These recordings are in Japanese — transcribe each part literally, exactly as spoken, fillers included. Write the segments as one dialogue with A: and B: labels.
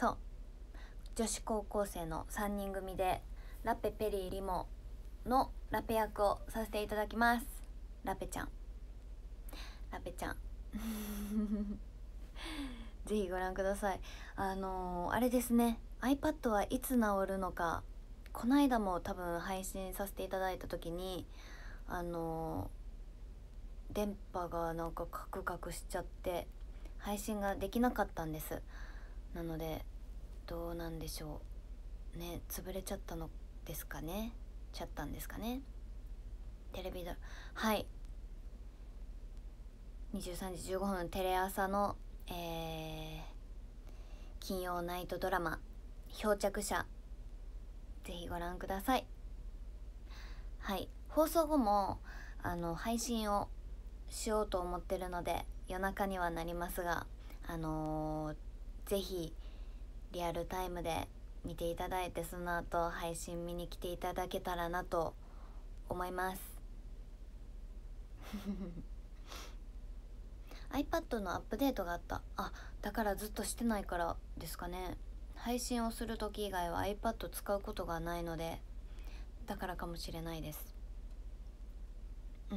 A: そう女子高校生のさんにん組でラペペリーリモのラペ役をさせていただきます。ラペちゃんラペちゃんぜひご覧ください。あのー、あれですね iPad はいつ治るのか、この間も多分配信させていただいた時にあのー、電波がなんかカクカクしちゃって配信ができなかったんです。なのでどうなんでしょうね、潰れちゃったのですかね、ちゃったんですかね。テレビだはいにじゅうさんじじゅうごふんテレ朝の、えー、金曜ナイトドラマ漂着者、ぜひご覧ください。はい放送後もあの配信をしようと思ってるので夜中にはなりますが、あのー、ぜひリアルタイムで見ていただいて、その後配信見に来ていただけたらなと思いますiPad のアップデートがあった。あ、だからずっとしてないからですかね。配信をする時以外は iPad 使うことがないので、だからかもしれないです。うん、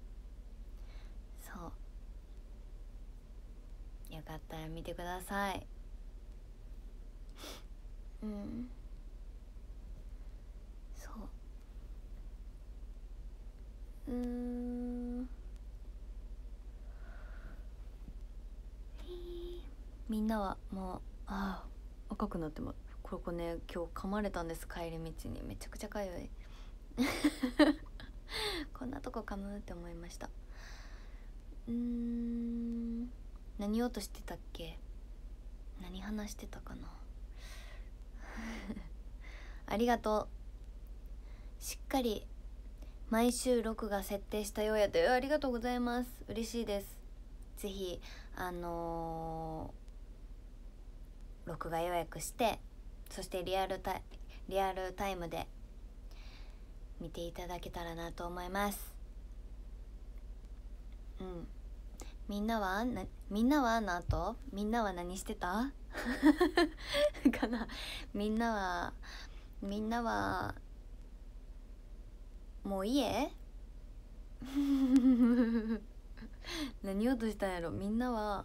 A: そうよかったら見てください。うん、そううーんみんなはもうああ赤くなってます。これこれね今日噛まれたんです、帰り道に。めちゃくちゃかゆいこんなとこ噛むって思いました。うーん何言おうとしてたっけ、何話してたかなありがとう。しっかり毎週録画設定したようやで、ありがとうございます、嬉しいです。ぜひあのー、録画予約して、そしてリアルタイリアルタイムで見ていただけたらなと思います。うんみんなはなみんなはの後みんなは何してたかな。みんなはみんなはもう家何言おうとしたんやろ。みんなは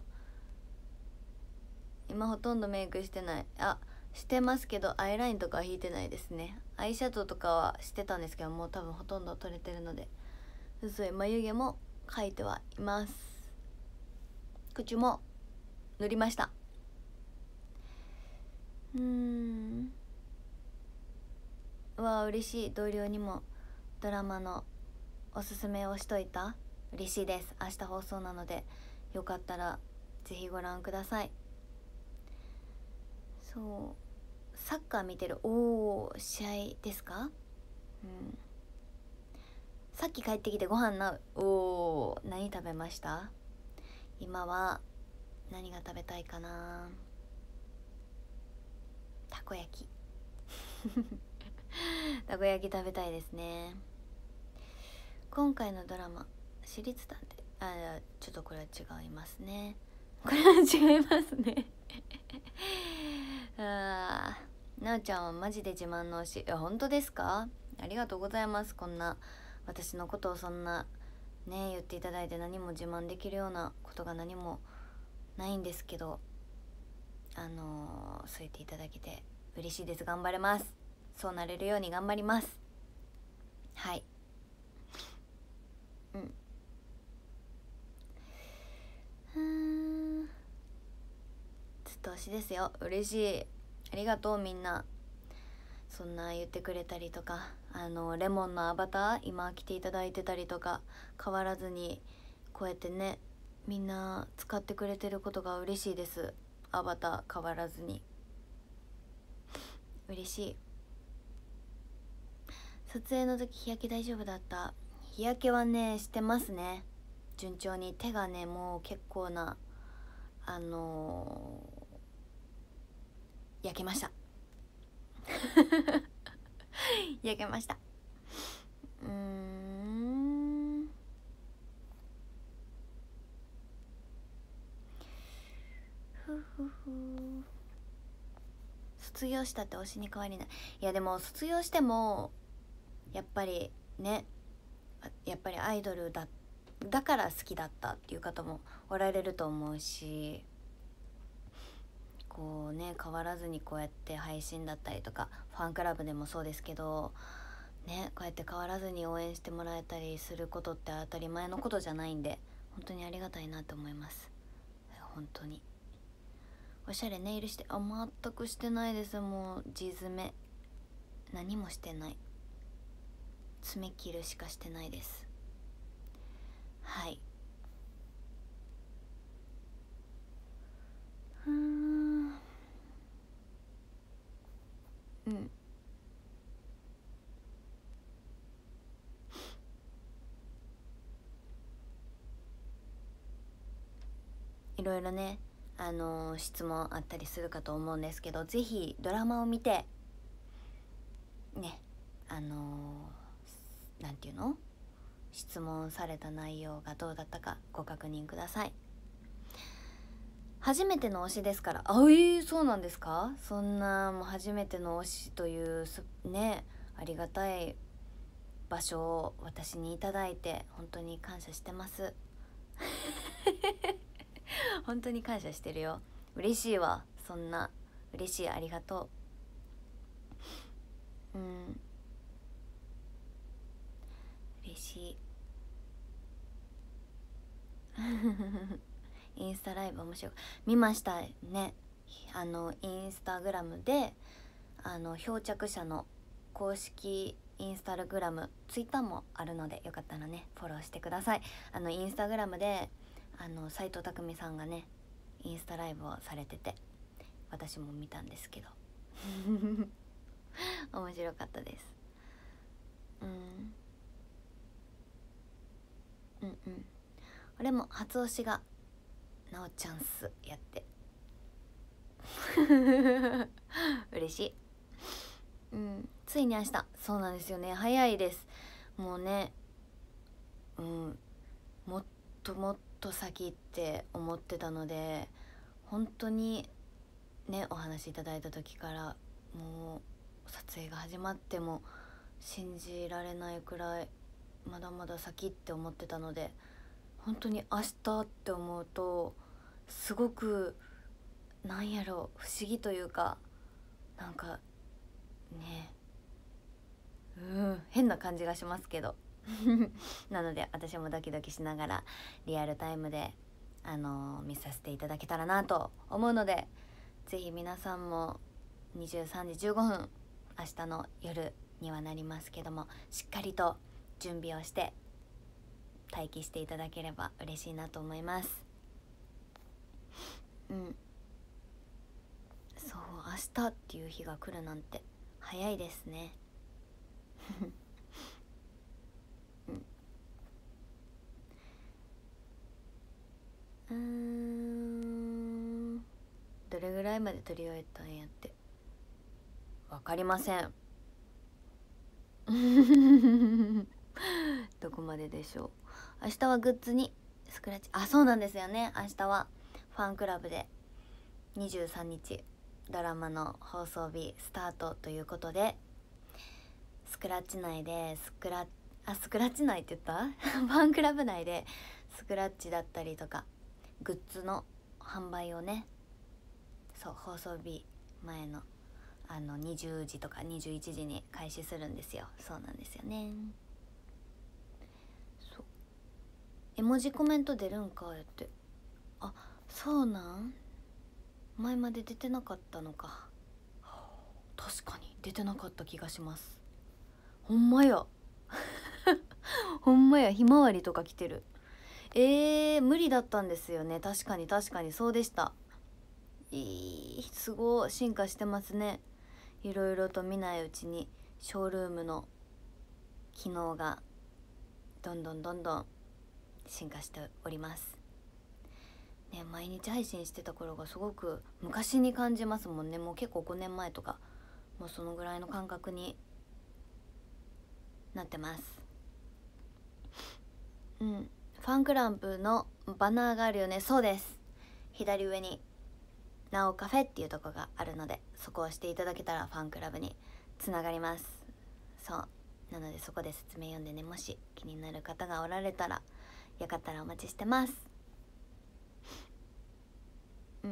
A: 今ほとんどメイクしてない。あしてますけどアイラインとかは引いてないですね。アイシャドウとかはしてたんですけど、もう多分ほとんど取れてるので。薄い眉毛も描いてはいます。口も塗りました。うーんうわ嬉しい。同僚にもドラマのおすすめをしといた。嬉しいです。明日放送なのでよかったらぜひご覧ください。そうサッカー見てる。おー試合ですか。うんさっき帰ってきてご飯な。おー何食べました。今は何が食べたいかな。たこ焼きたこ焼き食べたいですね。今回のドラマ私立探偵、あちょっとこれは違いますね。これは違いますねあーなおちゃんはマジで自慢の推し。いや本当ですか。ありがとうございます。こんな私のことをそんなね言っていただいて、何も自慢できるようなことが何もないんですけど、あのー、そう言っていただけて嬉しいです。頑張れます。そうなれるように頑張ります。はいうんうんずっと推しですよ。嬉しい。ありがとうみんな。そんな言ってくれたりとか、あのレモンのアバター今来ていただいてたりとか、変わらずにこうやってねみんな使ってくれてることが嬉しいです。アバター変わらずに嬉しい。撮影の時日焼け大丈夫だった。日焼けはねしてますね、順調に。手がねもう結構なあのー、焼けました焼けました。うーんふふふ卒業したって推しに変わりない。いやでも卒業してもやっぱりね、やっぱりアイドルだだから好きだったっていう方もおられると思うし、こうね変わらずにこうやって配信だったりとかファンクラブでもそうですけどね、こうやって変わらずに応援してもらえたりすることって当たり前のことじゃないんで、本当にありがたいなと思います。本当におしゃれネイルして、あ全くしてないです。もう地詰め何もしてない、爪切るしかしてないです。はい。うーんうんいろいろね、あのー質問あったりするかと思うんですけど、ぜひドラマを見てね、あのーなんていうの、質問された内容がどうだったかご確認ください。初めての推しですから。あえー、そうなんですか。そんなもう初めての推しというね、ありがたい場所を私にいただいて本当に感謝してます本当に感謝してるよ。嬉しいわ。そんな嬉しい、ありがとう。うん嬉しいインスタライブ面白い、見ましたね。あのインスタグラムであの漂着者の公式インスタグラム、ツイッターもあるのでよかったらねフォローしてください。あのインスタグラムであの斉藤匠さんがねインスタライブをされてて、私も見たんですけど面白かったです。うんうんうん俺も初推しがなおチャンスやって嬉しい。うんついに明日、そうなんですよね、早いです。もうね、うんもっともっと先って思ってたので、本当にねお話しいただいた時からもう撮影が始まっても信じられないくらいまだまだ先って思ってたので、本当に明日って思うとすごくなんやろう不思議というか、なんかねうん変な感じがしますけどなので私もドキドキしながらリアルタイムであのー見させていただけたらなと思うので、ぜひ皆さんもにじゅうさんじじゅうごふん、明日の夜にはなりますけども、しっかりと準備をして待機していただければ嬉しいなと思います。うんそう明日っていう日が来るなんて早いですねうん、うーんどれぐらいまで撮り終えたんやってわかりませんどこまででしょう。明日はグッズにスクラッチ、あそうなんですよね、明日はファンクラブでにじゅうさんにちドラマの放送日スタートということで、スクラッチ内でスクラあスクラッチ内って言ったファンクラブ内でスクラッチだったりとかグッズの販売をね、そう放送日前のあのにじゅうじとかにじゅういちじに開始するんですよ。そうなんですよね。そう絵文字コメント出るんかやって、あそうなん、前まで出てなかったのか。確かに出てなかった気がします。ほんまやほんまや、ひまわりとか来てる。えー、無理だったんですよね。確かに確かにそうでした。いいすごい進化してますね。いろいろと見ないうちにショールームの機能がどんどんどんどん進化しておりますね。毎日配信してた頃がすごく昔に感じますもんね。もう結構ごねんまえとかもうそのぐらいの感覚になってます。うんファンクラブのバナーがあるよね。そうです、左上になおカフェっていうとこがあるので、そこを押していただけたらファンクラブにつながります。そうなので、そこで説明読んでね、もし気になる方がおられたらよかったらお待ちしてます。うん、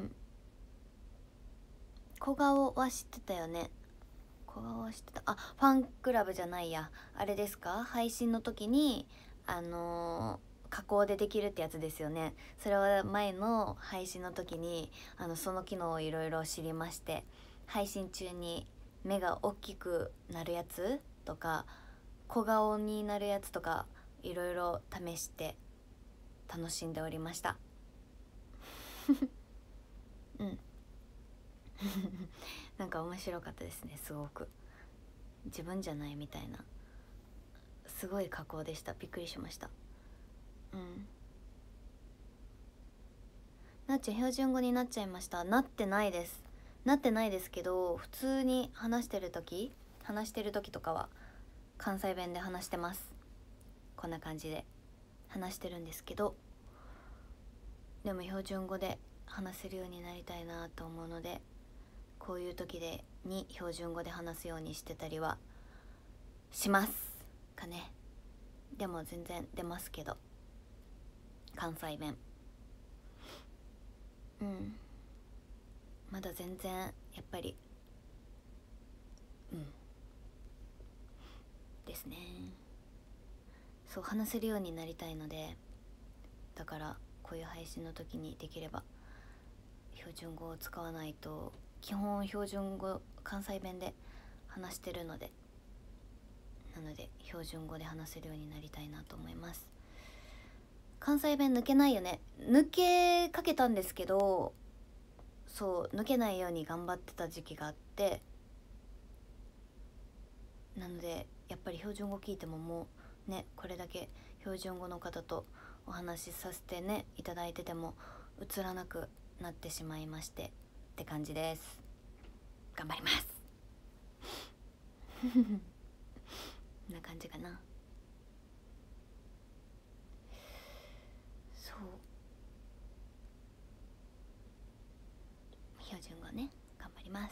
A: 小顔は知ってたよね。小顔は知ってた。あ、ファンクラブじゃないや、あれですか、配信の時にあのー、加工でできるってやつですよね。それは前の配信の時にあのその機能をいろいろ知りまして、配信中に目が大きくなるやつとか小顔になるやつとかいろいろ試して楽しんでおりましたうんなんか面白かったですね。すごく自分じゃないみたいな、すごい加工でした。びっくりしました。うん。なっちゃん標準語になっちゃいました。なってないです。なってないですけど、普通に話してる時話してる時とかは関西弁で話してます。こんな感じで話してるんですけど、でも標準語で話せるようになりたいなと思うので、こういう時でに標準語で話すようにしてたりはしますかね。でも全然出ますけど、関西弁。うん、まだ全然やっぱりうんですね。そう話せるようになりたいので、だからこういう配信の時にできれば標準語を使わないと、基本標準語関西弁で話してるので、なので標準語で話せるようになりたいなと思います。関西弁抜けないよね。抜けかけたんですけど、そう抜けないように頑張ってた時期があって、なのでやっぱり標準語聞いてももうね、これだけ標準語の方とお話しさせてねいただいてても映らなくなってしまいましてって感じです。頑張りますこんな感じかな。そう標準語ね、頑張ります。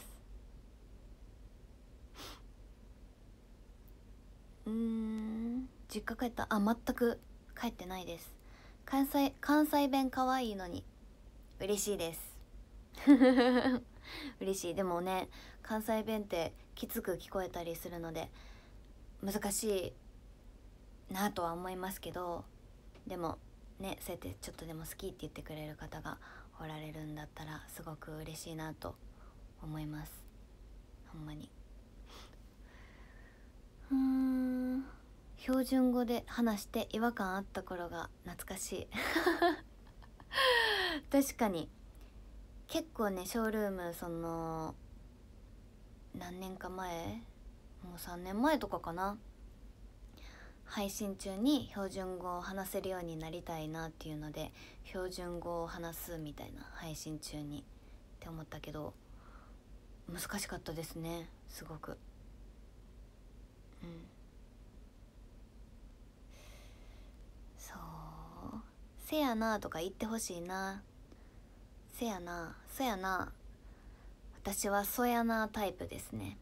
A: うーん実家帰った？あ、全く帰ってないです。関西関西弁可愛いのに嬉しいです嬉しい。でもね、関西弁ってきつく聞こえたりするので難しいなとは思いますけど、でもね、そうやってちょっとでも好きって言ってくれる方がおられるんだったらすごく嬉しいなと思います。ほんまに。うーん標準語で話して違和感あった頃が懐かしい確かに結構ね、ショールームその何年か前、もうさんねんまえとかかな、配信中に標準語を話せるようになりたいなっていうので標準語を話すみたいな、配信中にって思ったけど難しかったですね、すごく。うんそうせやなとか言ってほしいな。せやな、そやな、私はそやなタイプですね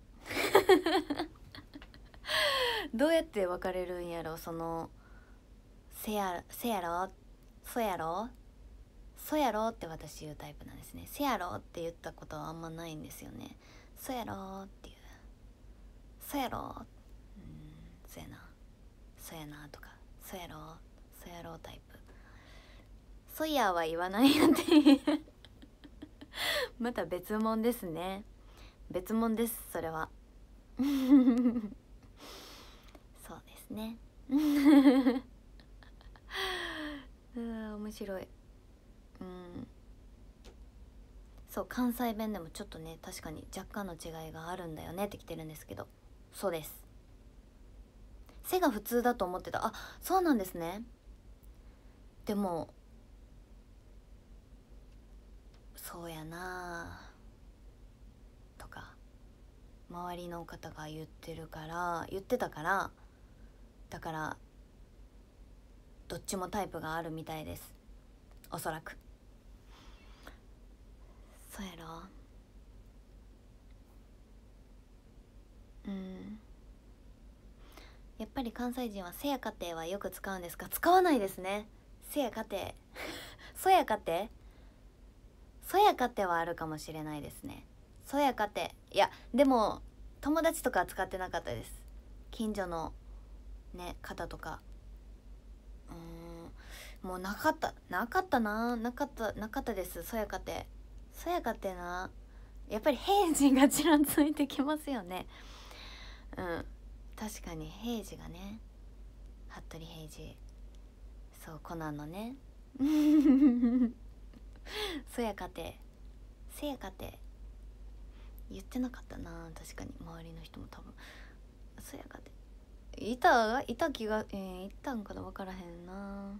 A: どうやって分かれるんやろ、そのせやせやろそやろそやろって私言うタイプなんですね。せやろって言ったことはあんまないんですよね。そやろっていう、そやろ、うん、そやな、そやなとか、そやろそやろタイプ。そやは言わないよってまた別物ですね。別物です、それはそうですねうん面白い。うんそう関西弁でもちょっとね、確かに若干の違いがあるんだよねって来てるんですけど、そうです。背が普通だと思ってた。あ、そうなんですね。でもそうやなとか周りの方が言ってるから言ってたから、だからどっちもタイプがあるみたいです、おそらく。 そうやろ。うん、やっぱり関西人はせやかてはよく使うんですか？使わないですね。せやかてそやかてそやかてはあるかもしれないですね。そやかて、いやでも友達とかは使ってなかったです。近所のね方とか、うーん、もうなかったなかったななかったなかったです。そやかてそやかてな、やっぱり平時がちらついてきますよね。うん、確かに平時がね、服部平次、そうコナンのねそやかてせやかて言ってなかったな。確かに周りの人も多分そやかていたいた気が、えー、いたんかな、分からへんな。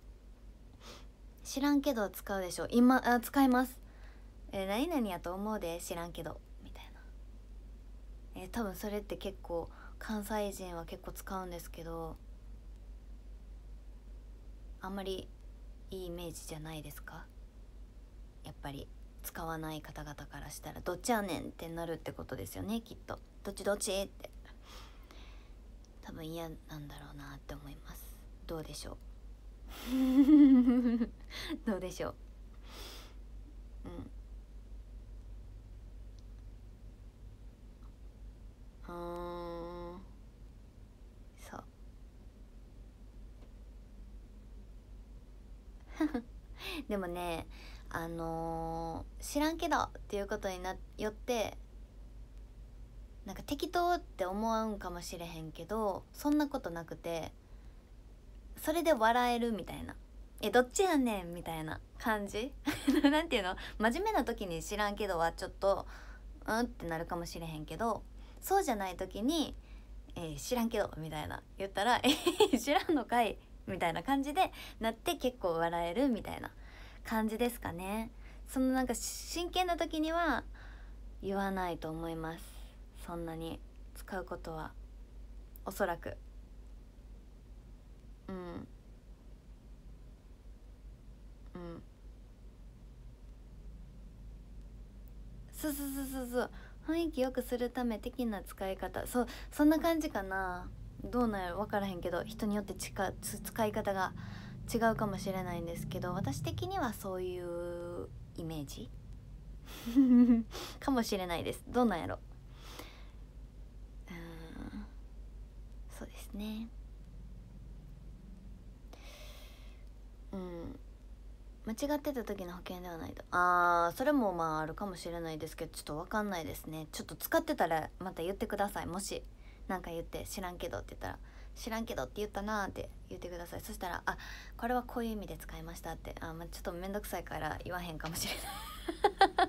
A: 知らんけど使うでしょ今。あ、使います。えー、何々やと思うで知らんけどみたいな。えー、多分それって結構関西人は結構使うんですけど、あんまりいいイメージじゃないですか？やっぱり使わない方々からしたらどっちやねんってなるってことですよね、きっと。どっちどっちって多分嫌なんだろうなって思います。どうでしょうどうでしょう。うん、うーん、そうでもね、あのー知らんけどっていうことになよってなんか適当って思うんかもしれへんけど、そんなことなくて、それで笑えるみたいな、えどっちやねんみたいな感じなんていうの、真面目な時に知らんけどはちょっとうんってなるかもしれへんけど、そうじゃない時に、えー、知らんけどみたいな言ったらえ知らんのかいみたいな感じでなって結構笑えるみたいな感じですかね。そのなんか真剣な時には言わないと思います。そんなに使うことはおそらく。うんうん、そうそうそうそうそう、雰囲気よくするため的な使い方、そう、そんな感じかな。どうなんやろ分からへんけど、人によってちかつ使い方が違うかもしれないんですけど、私的にはそういうイメージかもしれないです。どうなんやろ。うーん、そうですね。うん、間違ってた時の保険ではないと、あーそれもまああるかもしれないですけど、ちょっと分かんないですね。ちょっと使ってたらまた言ってください。もしなんか言って知らんけどって言ったら、知らんけどって言ったなーって言ってください。そしたら、あ、これはこういう意味で使いましたって、あ、まあ、ちょっとめんどくさいから言わへんかもしれない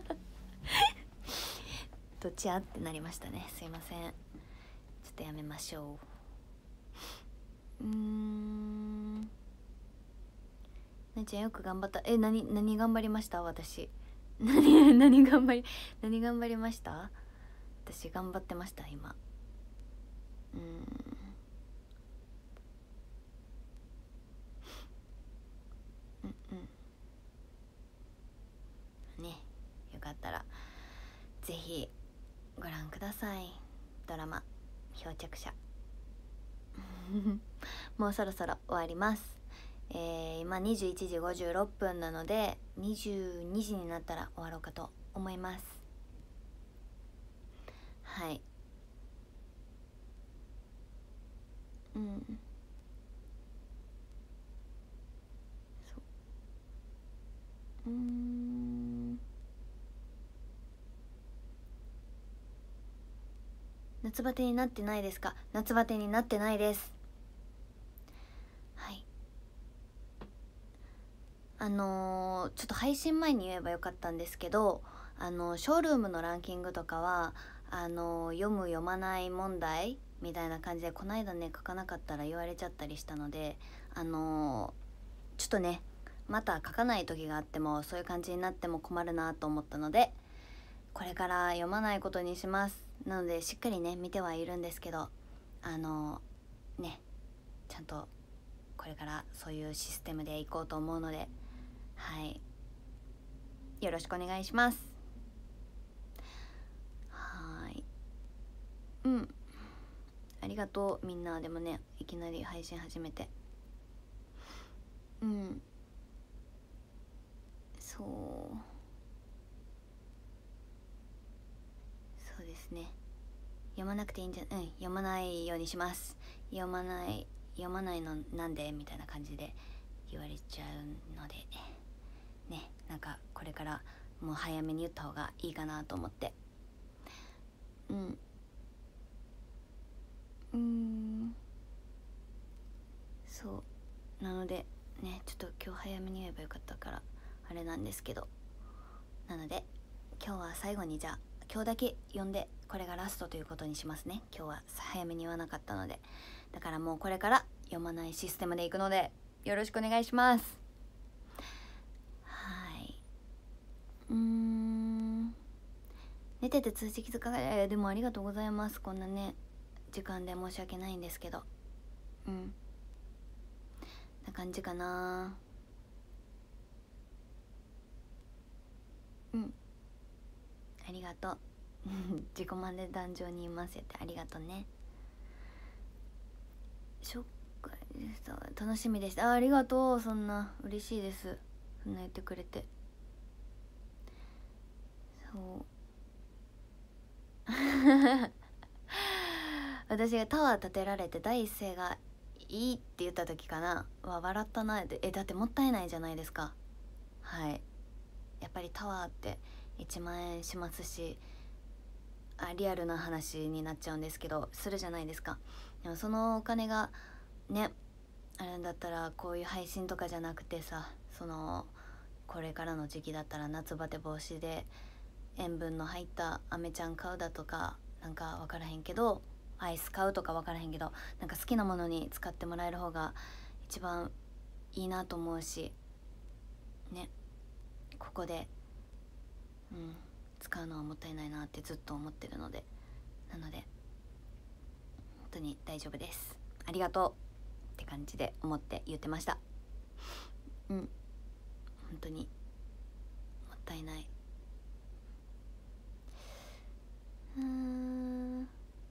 A: どっちやってなりましたね。すいません、ちょっとやめましょう。うーん、なにちゃんよく頑張った。え、何何頑張りました？私何何頑張り何頑張りました？私頑張ってました今。うーん、うんうん、ね、よかったらぜひご覧ください。ドラマ漂着者もうそろそろ終わります。えー、今にじゅういちじごじゅうろっぷんなのでにじゅうにじになったら終わろうかと思います。はい、うん、そう、うーん、夏バテになってないですか？夏バテになってないです。はい、あのー、ちょっと配信前に言えばよかったんですけど、あのー、ショールームのランキングとかはあのー、読む読まない問題みたいな感じでこないだね書かなかったら言われちゃったりしたので、あのー、ちょっとねまた書かない時があってもそういう感じになっても困るなと思ったので、これから読まないことにします。なのでしっかりね見てはいるんですけど、あのー、ねちゃんとこれからそういうシステムでいこうと思うので、はい、よろしくお願いします。 うんありがとうみんな。でもねいきなり配信始めて、うんそうそうですね。読まなくていいんじゃうん読まないようにします。読まない読まないのなんでみたいな感じで言われちゃうのでね、なんかこれからもう早めに言った方がいいかなと思って。うんうーんそうなのでね、ちょっと今日早めに言えばよかったからあれなんですけど、なので今日は最後にじゃあ今日だけ読んでこれがラストということにしますね。今日は早めに言わなかったので、だからもうこれから読まないシステムでいくのでよろしくお願いします。はい。うーん寝てて通知気づかない、えー、でもありがとうございます。こんなね時間で申し訳ないんですけど、うんな感じかな。うんありがとう自己満で壇上にいますよってありがとうね。ショックでした。楽しみでした。 あ, ありがとう。そんな嬉しいです。そんな言ってくれて。そう私がタワー建てられて第一声がいいって言った時かなは笑ったなって。えだってもったいないじゃないですか。はいやっぱりタワーっていちまんえんしますし、あリアルな話になっちゃうんですけどするじゃないですか。でもそのお金がねあるんだったらこういう配信とかじゃなくてさ、そのこれからの時期だったら夏バテ防止で塩分の入ったアメちゃん買うだとか、なんか分からへんけどアイス買うとか分からへんけど、なんか好きなものに使ってもらえる方が一番いいなと思うしね、ここでうん使うのはもったいないなってずっと思ってるので、なので本当に大丈夫です、ありがとうって感じで思って言ってました。うん本当にもったいない。うーん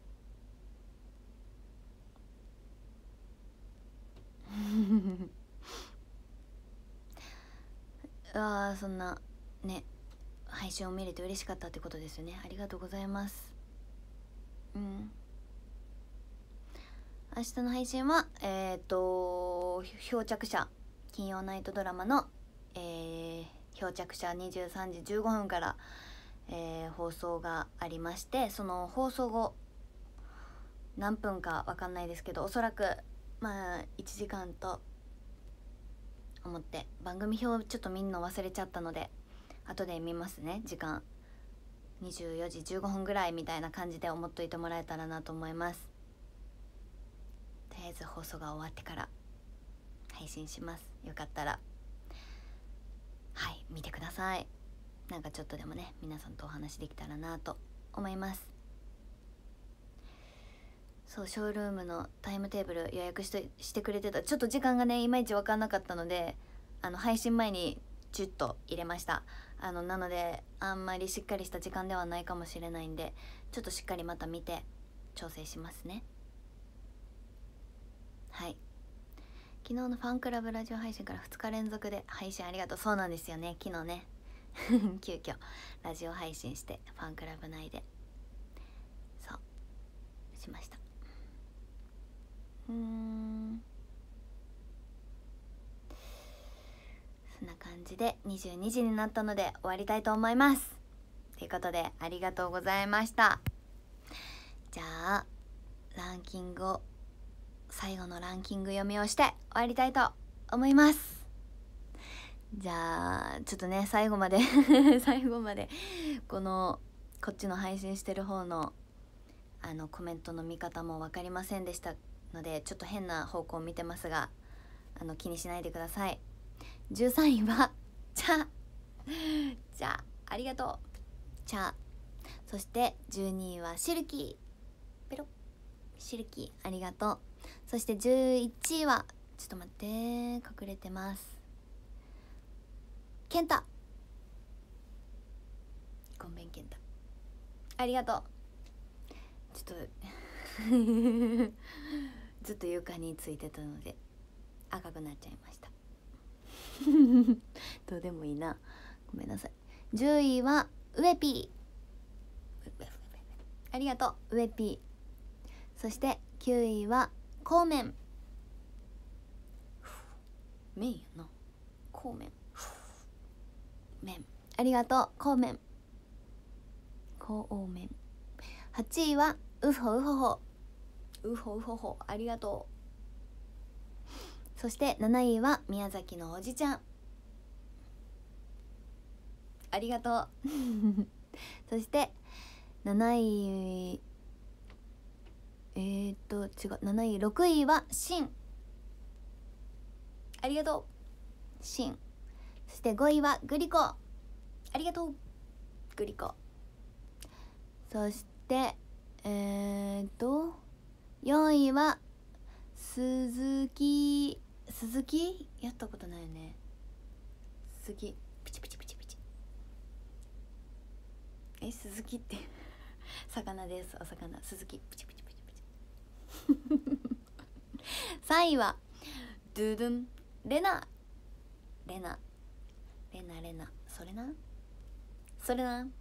A: あーそんなね配信を見れて嬉しかったってことですよね。ありがとうございます。うん明日の配信はえっ、ー、と漂着者金曜ナイトドラマの、えー、漂着者にじゅうさんじじゅうごふんから、えー、放送がありまして、その放送後何分か分かんないですけどおそらくまあいちじかんと思って、番組表ちょっと見んの忘れちゃったので後で見ますね。時間にじゅうよじじゅうごふんぐらいみたいな感じで思っといてもらえたらなと思います。とりあえず放送が終わってから配信します。よかったらはい見てください。なんかちょっとでもね皆さんとお話できたらなと思います。そうショールームのタイムテーブル予約してしてくれてた。ちょっと時間がねいまいち分かんなかったので、あの配信前にチュッと入れました。あのなのであんまりしっかりした時間ではないかもしれないんで、ちょっとしっかりまた見て調整しますね。はい昨日のファンクラブラジオ配信からふつか連続で配信ありがとう。そうなんですよね、昨日ね急遽ラジオ配信してファンクラブ内でそうしました。うーんそんな感じでにじゅうにじになったので終わりたいと思います。ということでありがとうございました。じゃあランキングを最後のランキング読みをして終わりたいと思います。じゃあちょっとね最後まで最後までこのこっちの配信してる方のあのコメントの見方も分かりませんでしたので、ちょっと変な方向を見てますがあの気にしないでください。じゅうさんいはじゃあじゃあありがとうじゃあ、そしてじゅうにいはシルキーペロシルキーありがとう。そしてじゅういちいはちょっと待って隠れてます、ケンタごめんケンタありがとう。 ちょっとずっと床についてたので赤くなっちゃいましたどうでもいいな、ごめんなさい。じゅういはウエピー、ありがとうウエピー。そしてきゅういはコーメン、麺やな、コーメン麺、ありがとうコーメン、コーメン。はちいはウホウホホ、ウホウホホ、ありがとう。そしてなないは宮崎のおじちゃん、ありがとうそしてなないえー、っと違うなない、ろくいはシン、ありがとうシン。そしてごいはグリコ、ありがとうグリコ。そしてえー、っとよんいは鈴木、鈴木やったことないよね。鈴木ピチピチピチピチ、え鈴木って魚です、お魚、鈴木ピチピチピチピチさんいはドゥドゥンレナ、レナレナレナ、それなそれな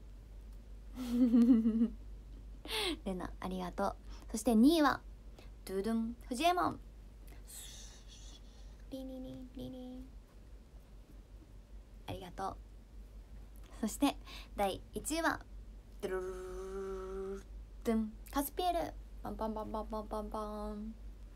A: レナ、ありがとう。そしてにいはドゥドゥンフジエモン、リリリリリ、ありがとう。そしてだいいちいはドゥルルルドゥンカスピエル、パンパンパンパンパンパンパン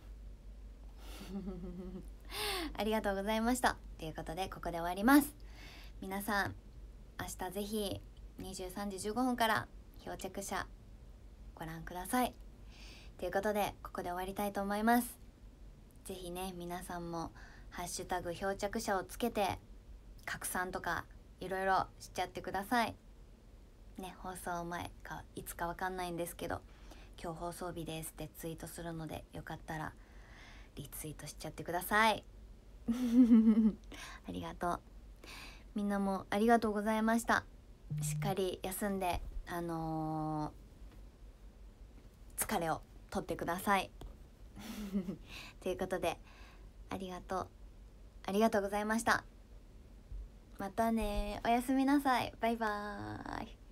A: ありがとうございました。ということでここで終わります。皆さん明日ぜひにじゅうさんじじゅうごふんから漂着者ご覧ください。ということでここで終わりたいと思います。ぜひね皆さんもハッシュタグ漂着者をつけて拡散とかいろいろしちゃってくださいね。放送前かいつかわかんないんですけど、今日放送日ですってツイートするので、よかったらリツイートしちゃってくださいありがとう。みんなもありがとうございました。しっかり休んであのー、疲れを取ってくださいということでありがとうありがとうございました。またね、おやすみなさい。バイバーイ。